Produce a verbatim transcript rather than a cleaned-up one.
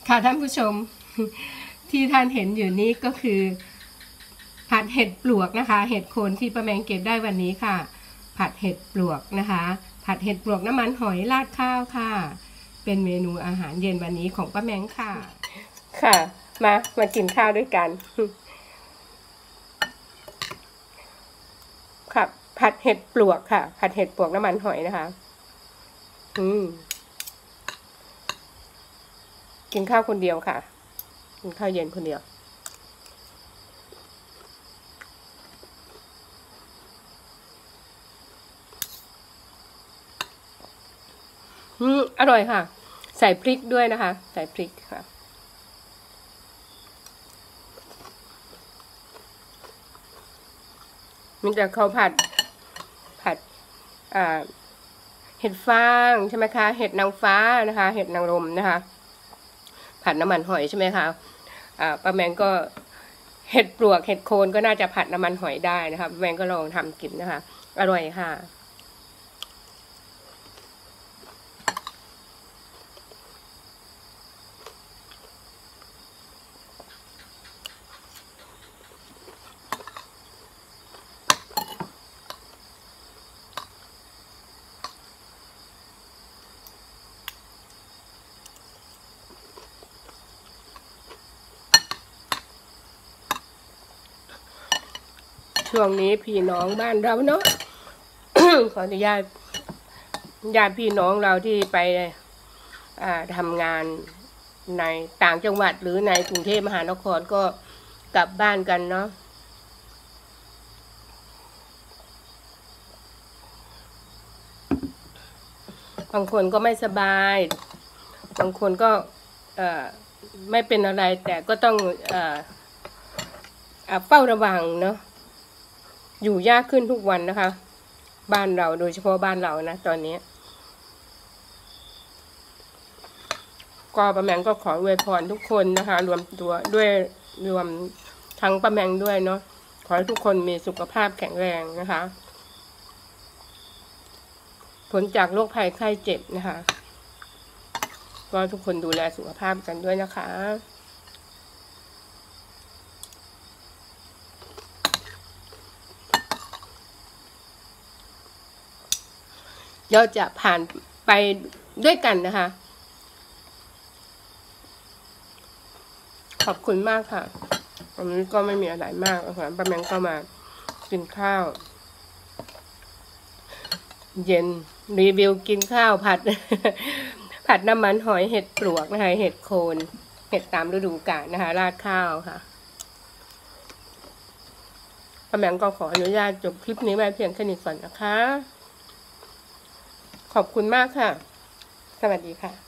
ค่ะท่านผู้ชมที่ท่านเห็นอยู่นี้ก็คือผัดเห็ดปลวกนะคะเห็ดโคนที่ป้าแมงเก็บได้วันนี้ค่ะผัดเห็ดปลวกนะคะผัดเห็ดปลวกน้ำมันหอยราดข้าวค่ะเป็นเมนูอาหารเย็นวันนี้ของป้าแมงค่ะค่ะมามากินข้าวด้วยกันค่ะผัดเห็ดปลวกค่ะผัดเห็ดปลวกน้ำมันหอยนะคะอืมกินข้าวคนเดียวค่ะกินข้าวเย็นคนเดียวอืมอร่อยค่ะใส่พริกด้วยนะคะใส่พริกค่ะมันจะเขาผัดผัดอ่าเห็ดฟางใช่ไหมคะเห็ดนางฟ้านะคะเห็ดนางรมนะคะผัดน้ำมันหอยใช่ไหมคะอ่าป้าแมงก็เห็ดปลวกเห็ดโคนก็น่าจะผัดน้ำมันหอยได้นะคะป้าแมงก็ลองทำกินนะคะอร่อยค่ะช่วงนี้พี่น้องบ้านเราเนาะ ขออนุญาตญาติพี่น้องเราที่ไปทำงานในต่างจังหวัดหรือในกรุงเทพมหานครก็กลับบ้านกันเนาะบางคนก็ไม่สบายบางคนก็ไม่เป็นอะไรแต่ก็ต้องเฝ้าระวังเนาะอยู่ยากขึ้นทุกวันนะคะบ้านเราโดยเฉพาะบ้านเรานะตอนนี้ก็ป้าแมงก็ขออวยพรทุกคนนะคะรวมตัวด้วยรวมทั้งป้าแมงด้วยเนาะขอให้ทุกคนมีสุขภาพแข็งแรงนะคะผลจากโรคภัยไข้เจ็บนะคะก็ทุกคนดูแลสุขภาพกันด้วยนะคะเราจะผ่านไปด้วยกันนะคะขอบคุณมากค่ะวันนี้ก็ไม่มีอะไรมากนะคะป้าแมงก็มากินข้าวเย็นรีวิวกินข้าวผัด ผัดน้ำมันหอยเห็ดปลวกนะคะเห็ดโคนเห็ดตามฤดูกาลนะคะราดข้าวค่ะป้าแมงก็ขออนุญาตจบคลิปนี้ไว้เพียงแค่นี้ก่อนนะคะขอบคุณมากค่ะสวัสดีค่ะ